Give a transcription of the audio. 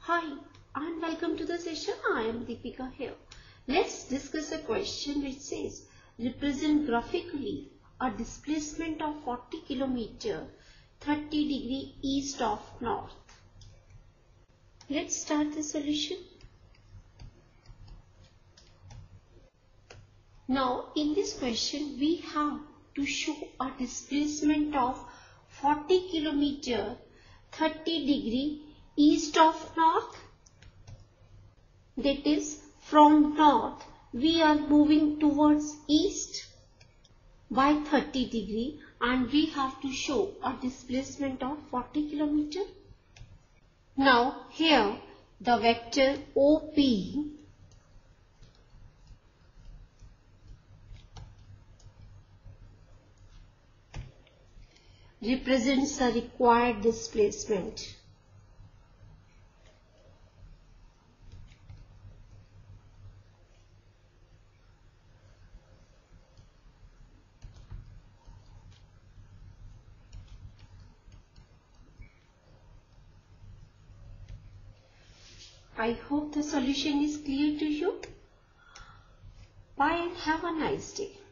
Hi and welcome to the session. I am Deepika here. Let's discuss a question which says represent graphically a displacement of 40 km 30 degree east of north. Let's start the solution. Now in this question we have to show a displacement of 40 km 30 degree east of north. That is, from north we are moving towards east by 30 degree and we have to show a displacement of 40 km. Now here the vector OP represents the required displacement. I hope the solution is clear to you. Bye and have a nice day.